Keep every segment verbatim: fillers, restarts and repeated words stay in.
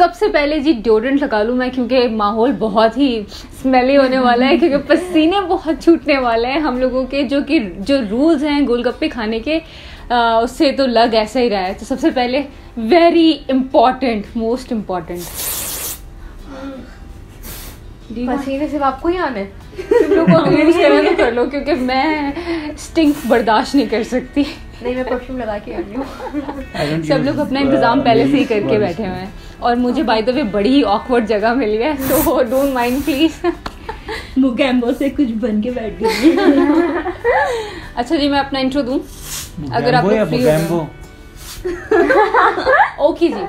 सबसे पहले जी डिओड्रेंट लगा लूँ मैं, क्योंकि माहौल बहुत ही स्मेली होने वाला है, क्योंकि पसीने बहुत छूटने वाले हैं हम लोगों के। जो कि जो रूल्स हैं गोलगप्पे खाने के आ, उससे तो लग ऐसा ही रहा है। तो सबसे पहले वेरी इम्पॉर्टेंट, मोस्ट इम्पॉर्टेंट, पसीने सिर्फ आपको ही आने तुम लोग को यूज करना तो कर लो, क्योंकि मैं स्टिंक बर्दाश्त नहीं कर सकती। नहीं, मैं परफ्यूम लगा के आ रही हूँ। सब लोग अपना इंतजाम पहले से ही करके बैठे हुए हैं, और मुझे बाय द वे बड़ी ही ऑकवर्ड जगह मिली है, तो डोंट माइंड प्लीज। मुगैम्बो से कुछ बन के बैठ गई। अच्छा जी, मैं अपना इंट्रो दूं अगर आप लोग फ्री हो। ओके जी,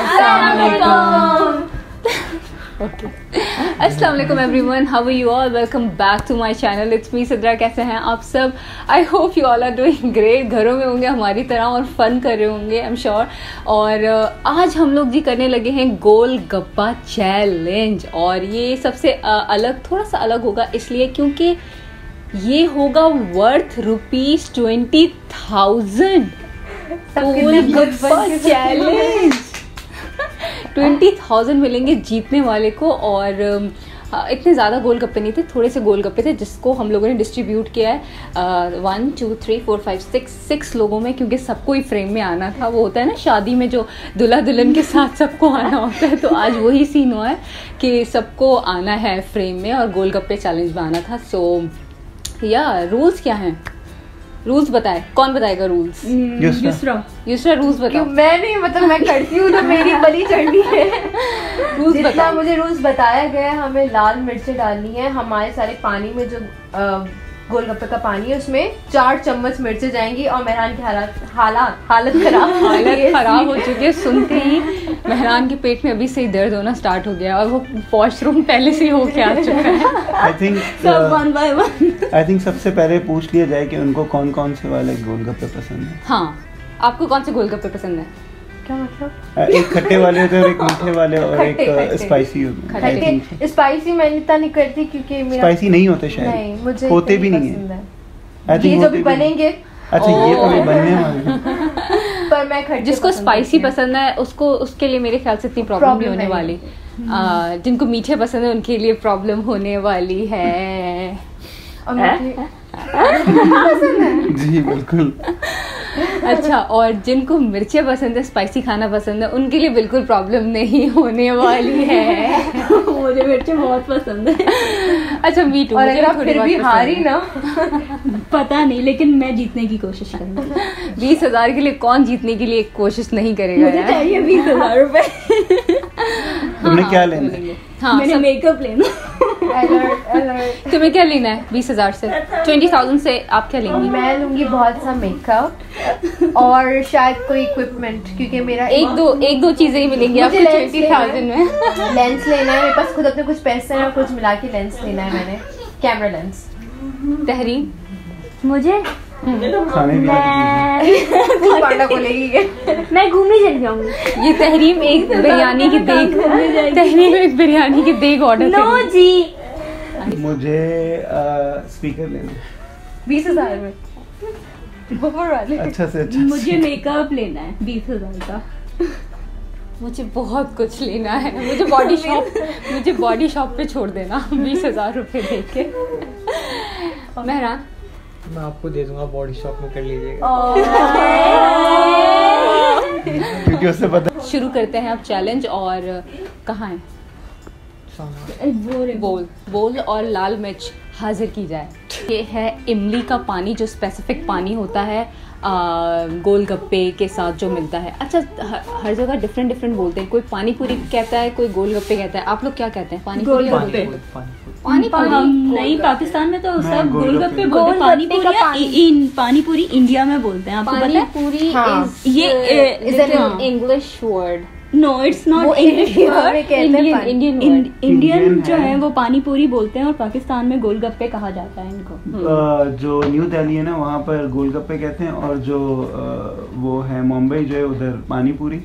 ओके, अस्सलाम वालेकुम everyone, how are you all, welcome back to my channel, it's me Sidra. कैसे हैं आप सब? I hope you all are doing great. घरों में होंगे हमारी तरह और फन कर रहे होंगे, आई एम श्योर। और uh, आज हम लोग जी करने लगे हैं गोल गप्पा चैलेंज, और ये सबसे uh, अलग, थोड़ा सा अलग होगा इसलिए क्योंकि ये होगा worth rupees twenty thousand. Golgappa challenge twenty thousand मिलेंगे जीतने वाले को। और इतने ज़्यादा गोलगप्पे नहीं थे, थोड़े से गोलगप्पे थे जिसको हम लोगों ने डिस्ट्रीब्यूट किया है one two three four five six six लोगों में, क्योंकि सबको ही फ्रेम में आना था। वो होता है ना शादी में जो दुल्हा दुल्हन के साथ सबको आना होता है, तो आज वही सीन हुआ है कि सबको आना है फ्रेम में और गोलगप्पे चैलेंज में आना था। सो या रूल्स क्या हैं? रूल्स बताए, कौन बताएगा रूल्स? युसरा युसरा रूल्स बताओ। मैं नहीं, मतलब मैं करती हूँ तो मेरी बली चढ़नी है। रूल्स जितना मुझे रूल्स बताया गया है, हमें लाल मिर्चें डालनी है। हमारे सारे पानी में जो गोलगप्पे का पानी है उसमें चार चम्मच मिर्चें जाएंगी, और मेहरान की हालत हालत हालत खराब हालत खराब हो चुकी है। सुनते ही मेहरान के पेट में अभी से ही दर्द होना स्टार्ट हो गया, और वो वॉशरूम पहले से ही होके आ चुका है। आई थिंक सब one by one. I think सबसे पहले पूछ लिया जाए कि उनको कौन कौन से वाले गोलगप्पे पसंद है। हाँ, आपको कौन से गोलगप्पे पसंद है? क्या मतलब? एक खट्टे वाले होते हैं और एक मीठे वाले, और एक स्पाइसी होते हैं। खट्टे स्पाइसी मैं इतना नहीं करती क्योंकि मेरा स्पाइसी नहीं होते शायद, नहीं, मुझे होते भी नहीं है। आई थिंक ये जो भी बनेंगे, अच्छा ये तो भी बनने वाले। पर मैं खट्टे, जिसको स्पाइसी पसंद है उसको, उसके लिए मेरे ख्याल से इतनी प्रॉब्लम नहीं होने वाली। जिनको मीठे पसंद है उनके लिए प्रॉब्लम होने वाली है। जी बिल्कुल। अच्छा, और जिनको मिर्चें पसंद है, स्पाइसी खाना पसंद है, उनके लिए बिल्कुल प्रॉब्लम नहीं होने वाली है। मुझे मिर्चें बहुत पसंद है। अच्छा मीट, और अगर आप फिर भी हारी ना पता नहीं, लेकिन मैं जीतने की कोशिश करूंगी। बीस हजार के लिए कौन जीतने के लिए कोशिश नहीं करेगा? मुझे चाहिए बीस हजार रुपए। तुमने क्या लेना है? हाँ, मैंने मेकअप लेना। Alert alert. तुम्हें क्या लेना है बीस हजार से? ट्वेंटी थाउजेंड से आप क्या लेंगी? मैं लूंगी बहुत सा मेकअप और शायद कोई इक्विपमेंट, क्योंकि मेरा एक दो एक दो चीजें ही मिलेंगी आपको ट्वेंटी थाउजेंड में। लेंस लेना है मेरे पास, खुद अपने कुछ पैसे हैं और कुछ मिला के लेंस लेना है मैंने, कैमरा लेंस। तहरीन, मुझे खाने भी पांडा को लेगी, मैं घूमने चली जाऊंगी। ये तहरीम एक बिरयानी की देग, तहरीम एक बिरयानी की देग ऑर्डर नो जी। मुझे स्पीकर लेना है बीस हजार में बफर वाले। अच्छा से अच्छा। मुझे मेकअप लेना है बीस हजार का। मुझे बहुत कुछ लेना है। मुझे बॉडी शॉप मुझे बॉडी शॉप पे छोड़ देना बीस हजार रुपये दे के। मेहरान, मैं आपको दे दूंगा, बॉडी शॉप में कर लीजिएगा। क्योंकि उससे पता। शुरू करते हैं अब चैलेंज। और कहाँ है? बोल बोल और लाल मिर्च हाजिर की जाए। ये है इमली का पानी, जो स्पेसिफिक पानी होता है गोलगप्पे के साथ जो मिलता है। अच्छा, हर, हर जगह डिफरेंट डिफरेंट बोलते हैं, कोई पानी पूरी कहता है, कोई गोलगप्पे कहता है। आप लोग क्या कहते हैं? पानी पूरी? गोलगप्पे। पानी पूरी नहीं, पाकिस्तान में तो सब गोलगप्पे बोलते हैं। पानी पूरी पानी पूरी इंडिया में बोलते हैं, आपको पता है? पूरी ये is an English word. No, it's not English word, Indian Indian Indian जो है वो पानी पूरी बोलते हैं, और पाकिस्तान में गोलगप्पे कहा जाता है इनको। जो न्यू दिल्ली है ना, वहाँ पर गोलगप्पे कहते हैं, और जो वो है मुंबई जो है उधर पानी पूरी।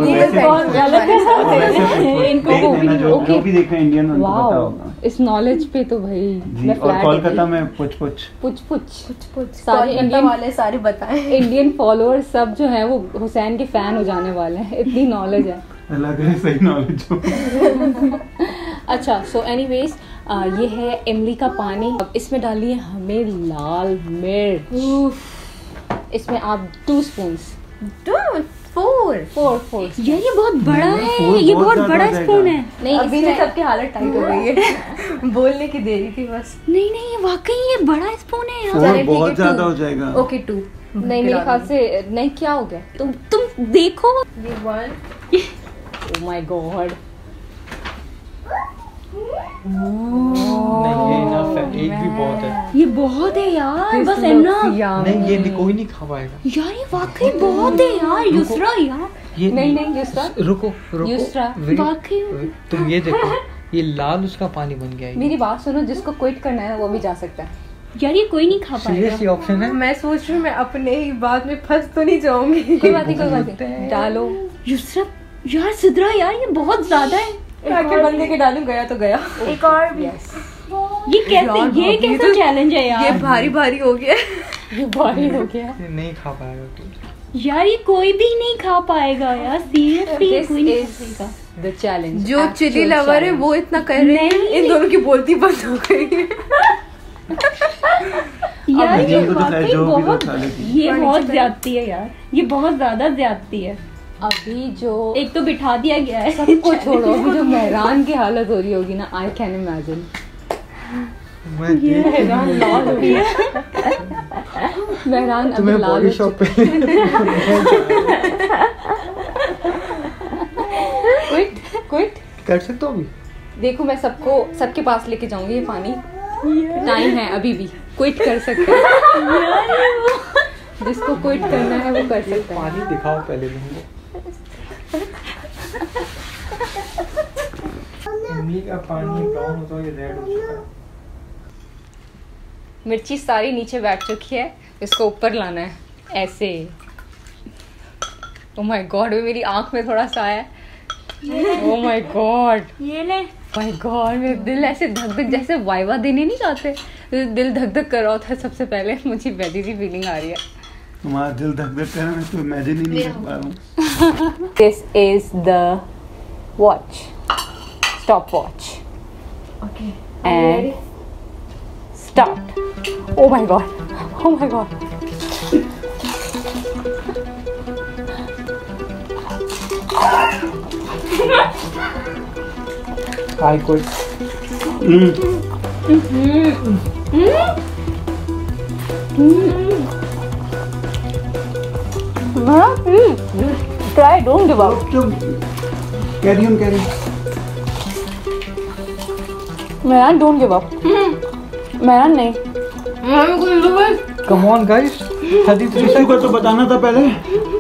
जो भी देख रहे हैं इंडियन उनको पता होगा। इस नॉलेज पे तो भाई। और कोलकाता में पुछ पुछ पुछ पुछ कुछ सारे इंडियन वाले सारे बताएं। इंडियन फॉलोअर सब जो है वो हुसैन के फैन हो जाने वाले हैं, इतनी नॉलेज नॉलेज है? अल्लाह करे सही नॉलेज हो। अच्छा, सो एनीवेज ये है इमली का पानी। अब इसमें डालिए हमें लाल मिर्च। इसमें आप two spoons four four four यार ये बहुत बड़ा नहीं, है, फोर ये बहुत बहुत ज्यादा बड़ा हो स्पून जाएगा। है। नहीं, अभी इसमें से सबकी हालत टाइट हो गई है। बोलने की देरी थी बस। नहीं नहीं, ये वाकई ये बड़ा स्पून है यार। फोर चले, ठीक बहुत है, ज्यादा two। हो जाएगा। Okay two. नहीं, मेरे ख्याल से नहीं। क्या हो गया? तुम तुम देखो। ये वन। Oh my God. नहीं ये इनफ है, एक भी बहुत है। ये बहुत है यार, बस इतना। नहीं ये नहीं, कोई नहीं खा पाएगा यार ये वाकई बहुत है यार युसरा यार। ये नहीं नहीं युसरा, रुको रुको युसरा, wait, वाकई। wait, तुम ये देखो, ये लाल उसका पानी बन गया है। मेरी बात सुनो, जिसको क्विट करना है वो भी जा सकता है। यार ये कोई नहीं खा सीरियस पाएगा। ये ऑप्शन है। मैं सोच रही हूँ मैं अपने ही बात में फंस तो नहीं जाऊंगी। कोई बात नहीं, कोई बात नहीं, डालो। युसरा यार सिद्रा यार ये बहुत ज्यादा है। आके बंदे के डालू, गया तो गया। एक और भी। यस, ये कैसे, यार, ये ये कैसा तो- चैलेंज है ये यार। भारी भारी हो गया। ये भारी हो गया। ये नहीं खा पाएगा कोई। यार ये कोई भी नहीं खा पाएगा यार, सीरियसली This कोई नहीं is खा पाएगा। the challenge, जो actual चिली लवर है challenge। वो इतना कर रहे हैं, नहीं। इन दोनों की बोलती बंद हो गई है। यार ये नदीम को तो चाहे वाकई जो भी तो बहुत, खा लेती। ये बहुत ज्यादती है यार, ये बहुत ज्यादा ज्यादती है। अभी जो एक तो बिठा दिया गया है सबको छोड़ो, अभी जो मेहरान की हालत हो रही होगी ना, आई कैन इमेजिन। मैं देख के मेहरान नहीं लाल हो गया। मेहरान अभी तुम्हें लाल बॉडी हो शॉप चुका। पे क्विट क्विट कर सकते हो अभी। देखो मैं सबको सबके पास लेके जाऊंगी ये पानी। टाइम है अभी भी, क्विट कर सकते हैं। जिसको क्विट करना है वो कर सकता है। पानी दिखाओ पहले तुमको। इमली का पानी ब्राउन होता है, ये रेड हो चुका है। मिर्ची सारी नीचे बैठ चुकी है, इसको ऊपर लाना है ऐसे। ओह माय गॉड, मेरी आंख में थोड़ा सा है। ओह माय गॉड, ये ले। माय गॉड, मेरा दिल ऐसे धक धक, जैसे वाइवा देने नहीं जाते, दिल धक धक कर रहा होता है। सबसे पहले मुझे वैसी सी फीलिंग आ रही है। तुम्हारा दिल धक धक कर रहा है, मैं तो इमेजिन ही नहीं कर पा रहा हूँ। This is the watch, stop watch okay and start. Oh my God, oh my God. I कोई try, don't give up. Carry on carry. मेरा डोंट गिव अप। मेरा नहीं। Come on guys, thirty three इशू का तो बताना था पहले।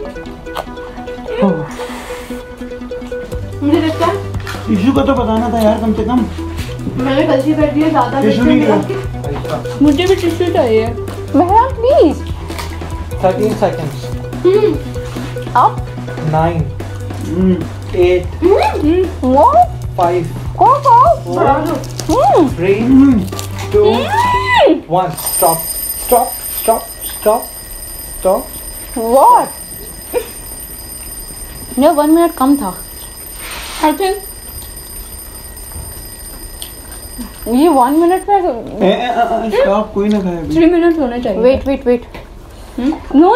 मुझे लगता है इशू का तो बताना था यार, कम से कम। मैंने गलती कर दी है, ज्यादा इशू मिर्ची नहीं मिला था। के। मुझे भी टिश्यू चाहिए। मेरा प्लीज। Thirteen seconds. अब नाइन, हम्म, एट, वो फाइव, कौन कौन four, three, two, one. Stop stop stop stop stop. What? ये वन मिनट कम था आई थिंक। ये वन मिनट में ए, ए, अ, अ, स्टॉप, कोई ना खाए अभी। थ्री मिनट होने चाहिए। Wait wait wait no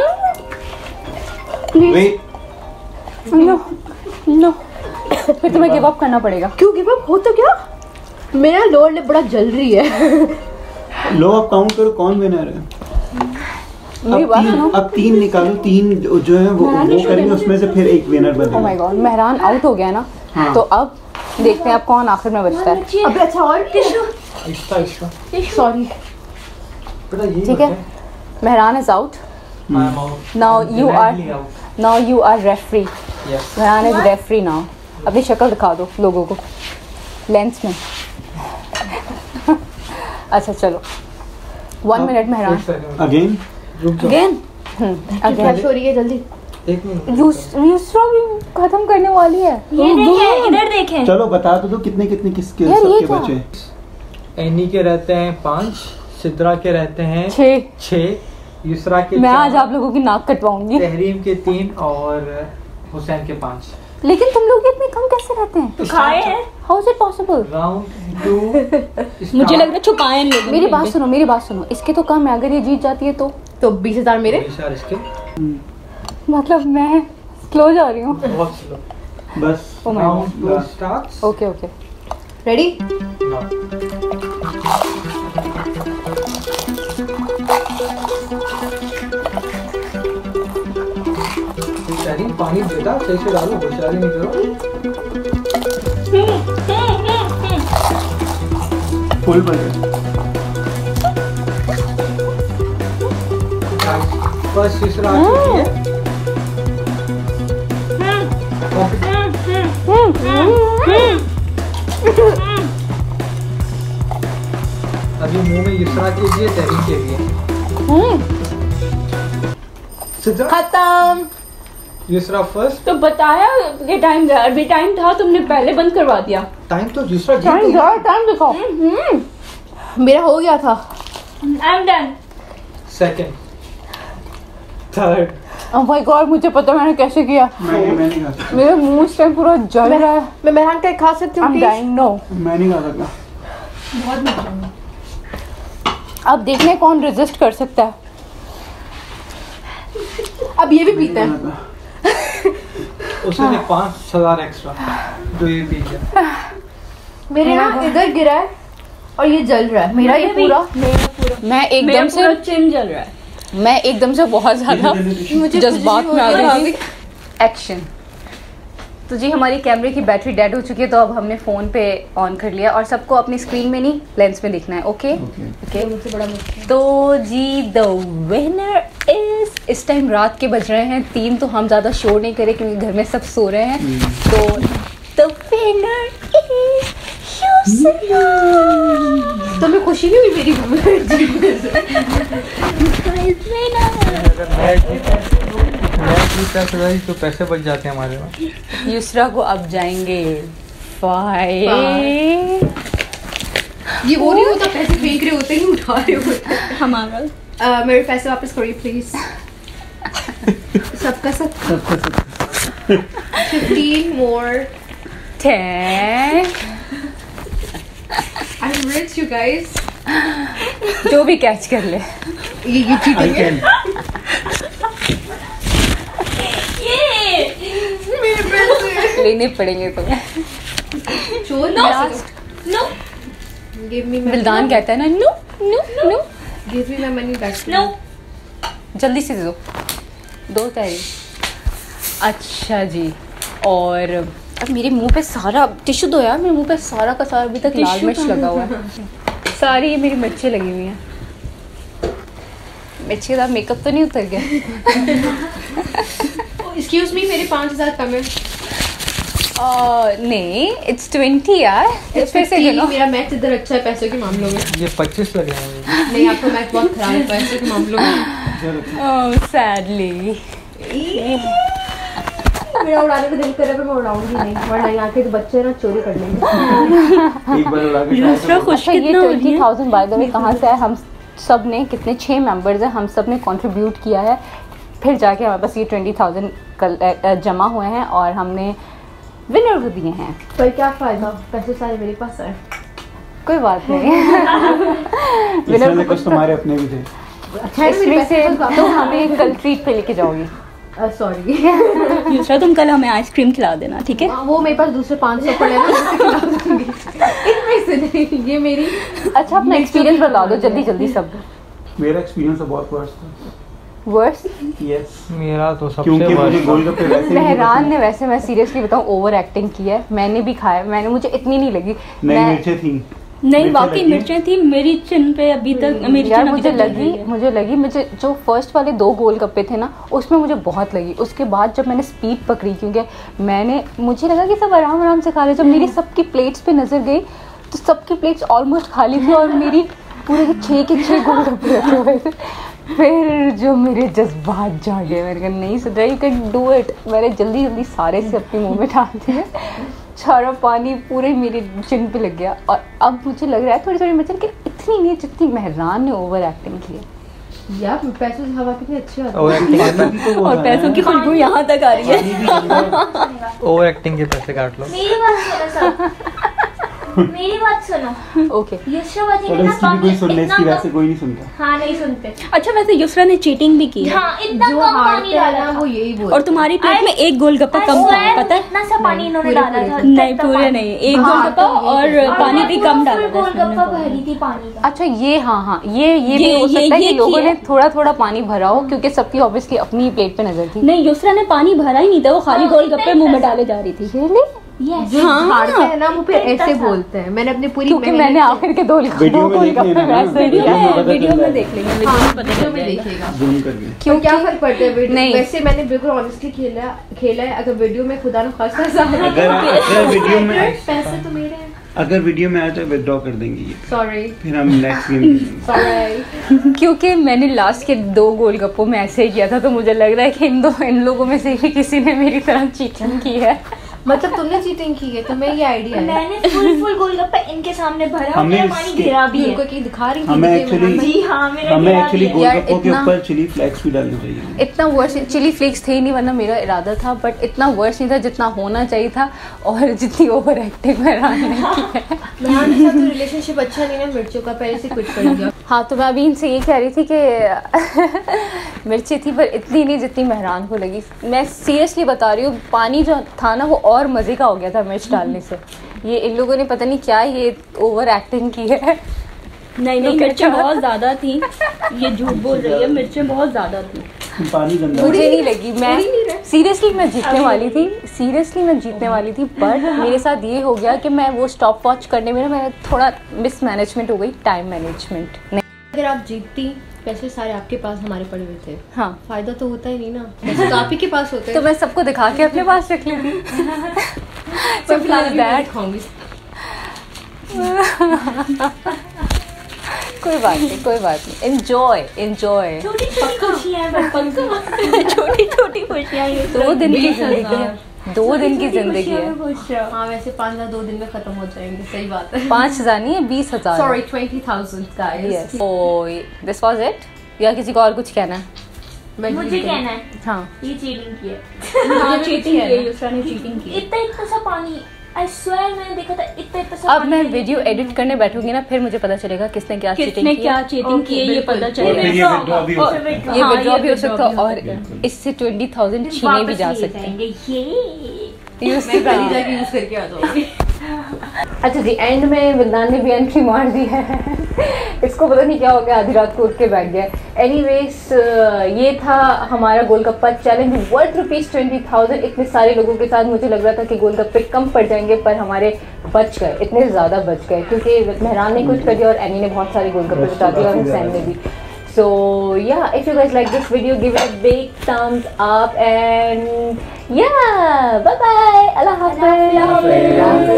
wait, no no फिर तुम्हें गिव अप करना पड़ेगा। क्यों गिव अप हो तो क्या? मेरा लोअर लिप बड़ा जल रही है। लो अब काउंट करो कौन विनर है। मेरी अब बात तीन, सुनो। अब तीन निकालो, तीन जो जो है वो वो करेंगे, उसमें से फिर एक विनर ओह माय बनेगा। गॉड, मेहरान आउट हो गया ना। हाँ। तो अब देखते हैं अब कौन आखिर में बचता है। अबे अच्छा और टिश्यू। इसका इसका सॉरी। बेटा ये ठीक है, Mehran is out. I am out now you are now you are referee. Yes. Mehran is referee now. अपनी शक्ल दिखा दो लोगों को लेंस में। अच्छा चलो, वन मिनट मेहरान। अगेन रुक जाओ अगेन फ्लश अगेन। हो रही है, जल्दी। एक मिनट। यूसरा भी खत्म करने वाली है। ये देखें, इधर देखें। चलो बता तो दो कितने कितने किसके यार, ये सबके क्या? बचे। एनी के रहते हैं पाँच, सिद्रा के रहते हैं छः। छः, युसरा के मैं चार, आज आप लोगों की नाक कटवाऊंगी। तहरीम के तीन और हुसैन के पाँच। लेकिन तुम लोग इतने कम कैसे रहते हैं? तो खाए हैं। How is it possible? Round two. मुझे लग रहा है छुपाए हैं लोगों ने मेरी बात कहीं सुनो, मेरी बात सुनो, इसके तो कम है, अगर ये जीत जाती है तो तो बीस हजार मेरे। यार इसके मतलब मैं स्लो जा रही हूँ। बहुत स्लो। बस Oh my round two starts okay okay ready? शरीर पानी देता सही से डालो, होशियारी नहीं करो। फुल बजे बस तीसरा आ चुकी है। अभी मुंह में इसरा कीजिए, तहरीक के लिए। सिद्रा खत्म। इसरा फर्स्ट। तो बताया ये टाइम गया, अभी टाइम था तुमने पहले बंद करवा दिया। टाइम तो दूसरा जीत टाइम गई। यार, टाइम दिखाओ। मेरा हो गया था। I am done. Second, third, oh my God, मुझे पता मैंने कैसे किया। मैं नहीं मैं नहीं खा सकता, मेरे मुंह से पूरा जल रहा है। मैं मेहरान का खा सकती हूँ I'm please? dying, no। मैं नहीं खा सकता। अब देखने हैं कौन रेजिस्ट कर सकता है। अब ये भी पीते हैं। उसने पाँच हजार एक्स्ट्रा जो ये पी गया। मेरे ना इधर गिरा है और ये जल रहा है। मेरा ये मेरा भी। पूरा मैं एकदम मेरा से पूरा चिन जल रहा है। मैं एकदम से बहुत ज्यादा मुझे जज्बात खुशी में आ हो रही गई थी। एक्शन। तो जी हमारी कैमरे की बैटरी डेड हो चुकी है, तो अब हमने फ़ोन पे ऑन कर लिया और सबको अपनी स्क्रीन में नहीं लेंस में दिखना है। Okay okay. मुझसे बड़ा मुश्किल। तो जी द विनर इज, इस टाइम रात के बज रहे हैं तीन, तो हम ज़्यादा शोर नहीं करें क्योंकि घर में सब सो रहे हैं। तो द विनर इज युसरा। तो मैं खुशी नहीं हुई मेरी अगर मैच जीता मैच जीता तो पैसे बच जाते हैं हमारे पास। युसरा को अब जाएंगे फाइव। ये वो नहीं होता, पैसे फेंक रहे होते ही उठा रहे होते हैं। हमारा अह, मेरे पैसे वापस करिए प्लीज। सबका सब fifteen more. Ten. I am rich you guys. जो भी कैच कर ले। ये ये आई चीटिंग है। कैन। मेरे पैसे लेने पड़ेंगे तुम्हें। चोर नो पैसे नो गिव मी बिल्दान कहता है ना, no no no, give me my money back. No. जल्दी से दे दो, दो तारी। अच्छा जी, और अब मेरे मुंह पे सारा टिश्यू दो यार, मेरे मुंह पे सारा का सारा अभी तक लाल टिश्यू मिर्च लगा हुआ है। सारी ये मेरी मिर्चें लगी हुई हैं। मिर्ची के साथ मेकअप तो नहीं उतर गया? एक्सक्यूज मी, मेरे पाँच हजार कम है। Uh, नहीं, इट्स ट्वेंटी यार। इस पे से गिनो। मेरा मैथ इधर अच्छा है पैसों के मामलों में। ये पच्चीस लगे हैं। नहीं, आपका मैथ बहुत खराब है पैसों के मामलों में। Oh, sadly. मेरा उड़ाने का दिल कर रहा है पर मैं उड़ाऊंगी नहीं, वरना यहाँ के जो बच्चे ना चोरी कर लेंगे। एक बार उड़ा के दूसरा खुश अच्छा, ये कितना हो रही ट्वेंटी है? थाउजेंड बाय द वे कहाँ से है? हम सब ने, कितने छः मेंबर्स हैं, हम सब ने कंट्रीब्यूट किया है, फिर जाके हमारे पास ये ट्वेंटी थाउजेंड कल जमा हुए हैं और हमने विनर को दिए हैं। पर क्या फायदा, पैसे सारे मेरे पास है। कोई बात नहीं। इसमें से कुछ तुम्हारे अपने भी थे। अच्छा है मेरे इसमें से पैसे तो हमें कल ट्रीट पे लेके जाओगी। सॉरी। दूसरा तुम कल हमें आइसक्रीम खिला देना, ठीक है? वो मेरे पास दूसरे पाँच सौ पड़े हैं ना, उससे खिला दूंगी। इनमें से नहीं, ये मेरी। अच्छा, अपना एक्सपीरियंस बता दो जल्दी जल्दी सब। मेरा एक्सपीरियंस तो बहुत वर्स्ट था। वर्स यस, मेरा तो सबसे क्योंकि मुझे worst। गोलगप्पे वैसे ही नहीं मेहरान पसंद। ने, वैसे मैं सीरियसली बताऊं, ओवर एक्टिंग की है। मैंने भी खाया, मैंने, मुझे इतनी नहीं लगी। नहीं, मैं मिर्चें थी। नहीं, मिर्चें बाकी लगी। मिर्चें थी मेरी चिन पे अभी तक, मेरी यार चिन अभी मुझे तक जल लगी, रही है। मुझे लगी मुझे जो फर्स्ट वाले दो गोलगप्पे थे ना, उसमें मुझे बहुत लगी। उसके बाद जब मैंने स्पीड पकड़ी, क्योंकि मैंने, मुझे लगा कि सब आराम आराम से खा रहे, जब मेरी सबकी प्लेट्स पे नजर गई तो सबकी प्लेट्स ऑलमोस्ट खाली थी और मेरी पूरे के छः के छः गोलगप्पे रखे हुए थे। फिर जो मेरे जज्बात जागे, मैंने कहा नहीं सुधरा, यू कैन डू इट। मैंने जल्दी जल्दी सारे से अपने मुंह में डाल दिए, सारा पानी पूरे मेरे चिन पे लग गया। और अब मुझे लग रहा है थोड़ी थोड़ी मिर्च, लेकिन इतनी नहीं जितनी मेहरान ने ओवर एक्टिंग की है। यार पैसों से हवा कितनी अच्छी आती ओवर एक्टिंग तो वो और है। पैसों की खुशबू यहाँ तक आ रही है। पानी भी गंदा है। ओवर एक्टिंग के पैसे काट लो। मेरी बात सुनो सब, मेरी बात सुनो। ओके युसरा जी चलो ने ना इसकी भी कोई सुन ले, इतना इसकी कम- वैसे कोई नहीं सुनता। हाँ नहीं सुनते। अच्छा वैसे युसरा ने चीटिंग भी की है। हाँ इतना जो कम हारते पानी हैं डाला ना था। वो यही बोलते और तुम्हारी प्लेट में एक गोलगप्पा I कम था, swear पता है? इतना सा पानी इन्होंने पूरे डाला पूरे था। नहीं पूरे नहीं, एक हाँ, गोलगप्पा तो और यही और पानी मैं भी पूरा कम full डाला था इसमें गोलगप्पा मैंने। भरी थी पानी का। अच्छा ये हाँ हाँ ये ये भी ये- हो ये- सकता है ये कि लोगों किया। ने थोड़ा थोड़ा पानी भरा हो क्योंकि सबकी ऑब्वियसली अपनी प्लेट पे नजर थी। नहीं युसरा ने पानी भरा ही नहीं था, वो खाली हाँ, गोलगप्पे इतना मुंह में ही डाले जा रही थी। Yes. जो हाँ। हारते हैं ना वो फिर इतना ऐसे सा। बोलते हैं। मैंने अपनी पूरी क्योंकि मेहनत- मैंने आखिर के दो वीडियो में देख लेना ना, वैसे ही वीडियो किया। में पता वीडियो चल में जाएगा। देख लेंगे, वीडियो हाँ, में पता वीडियो चल में जाएगा। देखिएगा। जूम करके। क्यों क्या फर्क पड़ता है वीडियो नहीं। वैसे मैंने बिल्कुल ऑनेस्टली खेला खेला है। अगर वीडियो में खुदा न खासा अगर अगर वीडियो में पैसे तो मेरे हैं। अगर वीडियो में आया तो विड्रॉ कर देंगे ये, सॉरी फिर हम नेक्स्ट गेम खेलेंगे। सॉरी। क्योंकि मैंने लास्ट के दो गोलगप्पों में ऐसे ही किया था तो मुझे लग रहा है कि इन दो इन लोगों में से ही किसी ने मेरी तरह चीटिंग की है। मतलब तुमने चीटिंग की है, तुम्हें ये आइडिया है? मैंने फुल फुल गोलगप्पा इनके सामने भरा और हमें मेरा पानी इसके- गिरा भी है। उनको कहीं दिखा रही थी हमें वीडियो में, actually- जी हाँ मेरा हमें गिरा एक्चुअली भी है। यार, गोलगप्पों के इतना- ऊपर चिली फ्लेक्स भी डालने चाहिए। इतना वर्ष चिली फ्लेक्स थे ही नहीं वरना मेरा इरादा था, बट इतना वर्ष नहीं था जितना होना चाहिए था और जितनी ओवर एक्टिंग मेहरान ने की है। मेहरान के साथ तो रिलेशनशिप अच्छा नहीं ना, मिर्चों का पहले से क्विट कर दिया। हाँ तो मैं अभी इनसे ये कह रही थी कि मिर्ची थी पर इतनी नहीं जितनी मेहरान को लगी। मैं सीरियसली बता रही हूँ, पानी जो था ना वो और मज़े का हो गया था मिर्च डालने से। ये इन लोगों ने पता नहीं क्या ये ओवर एक्टिंग की है। नहीं नहीं मिर्चें बहुत ज्यादा थी, ये झूठ बोल रही है, मिर्चें बहुत ज्यादा थी। पानी गंदा मुझे नहीं लगी, मैं सीरियसली मैं जीतने वाली थी, सीरियसली मैं जीतने वाली थी, बट मेरे साथ ये हो गया कि मैं वो स्टॉप वॉच करने में ना मेरा थोड़ा मिस मैनेजमेंट हो गई, टाइम मैनेजमेंट नहीं। अगर आप जीतती पैसे सारे आपके पास हमारे पड़े हुए थे, हाँ फायदा तो होता ही नहीं ना। पैसे तो आप ही के पास होते तो हैं। मैं सबको दिखा के अपने पास रख लेती। तो फिलहाल like मैं that. खाऊंगी। कोई बात नहीं कोई बात नहीं, एंजॉय एंजॉय। छोटी छोटी खुशियाँ हैं बचपन की। छोटी छोटी खुशियाँ ये दो दिन की जिंदगी है, दो दिन की जिंदगी है। हाँ वैसे पाँच हजार दो दिन में खत्म हो जाएंगे, सही बात है। पाँच हजार नहीं है, बीस हजार। Sorry twenty thousand guys. Yes oh this was it या किसी को और कुछ कहना है? मुझे कहना है हाँ ये चीटिंग की है। हाँ चीटिंग की है, युसरा ने चीटिंग की है। इतना इतना सा पानी, आई स्वेयर मैंने देखा था इतना इतना सा अब पानी मैं मैंने वीडियो देखा। एडिट करने बैठूंगी ना फिर मुझे पता चलेगा किसने क्या चीटिंग किसने की क्या है। चीटिंग की है ये पता और फिर ये चलेगा। विड्रॉ भी हो और- सकता है। ये हाँ, विड्रॉ भी हो withdraw सकता है भी हो और सकता है। इससे ट्वेंटी थाउजेंड फिर छीने भी वापस जा लिए सकते हैं। जाएंगे। ये यूज मैं कल ही जाके यूज करके आ जाऊंगी। अच्छा जी एंड में विल्लान ने भी एंट्री मार दी है। इसको पता नहीं क्या हो गया, आधी रात को उठ के बैठ गया। एनीवेज ये था हमारा golgappa challenge worth rupees twenty thousand. इतने सारे लोगों के साथ मुझे लग रहा था कि गोलगप्पे कम पड़ जाएंगे पर हमारे बच गए, इतने ज़्यादा बच गए क्योंकि मेहरान ने कुछ कर दिया और एनी ने बहुत सारे गोलगप्पे बचा दिए और हुसैन ने भी। So yeah, if you guys like this video, give it a big thumbs up and yeah, bye bye. Allah Hafiz.